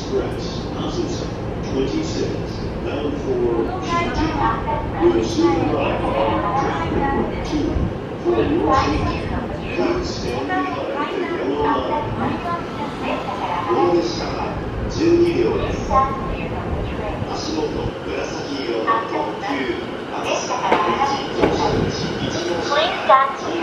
Express, Azusa 26, bound for Shinjuku, will soon arrive on track number 2. For your safety, please stand behind the yellow line. この列車は12両です。足元紫色の特急、アクセス11-1号車。